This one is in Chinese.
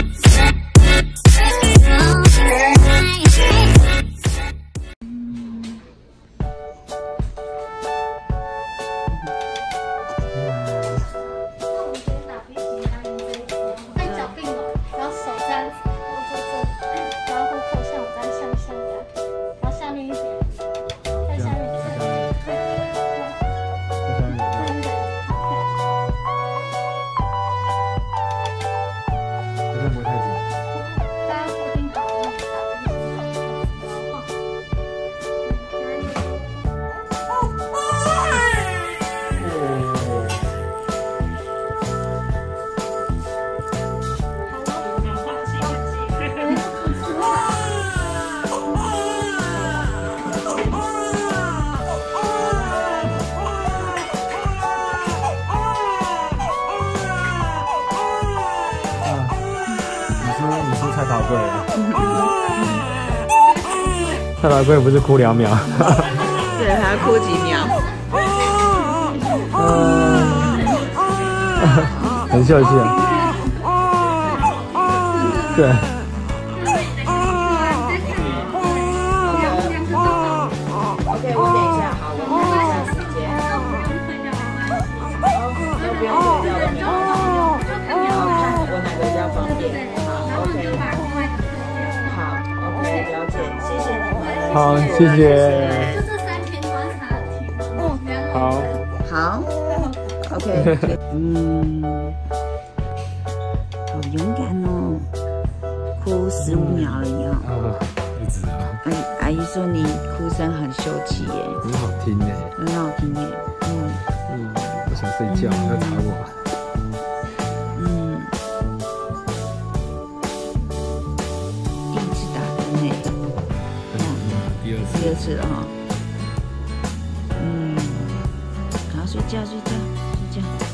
菜头粿啊！菜头粿不是哭2秒， 对，还要哭几秒。 很秀气啊！对。 OK， 我等一下，好，我看一下时间。不用退掉，我哪个比较方便？好 ，OK。好 ，OK， 了解，谢谢你们。 好，谢谢。 就这3篇观察题。 好。 好 ，OK。好勇敢哦，哭15秒而已哦。 不止啊。 阿姨说你哭声很秀气耶， 很好听耶， 很好听耶。 我想睡觉，要吵我。 第1次打针耶。第二次了哈。好，睡觉。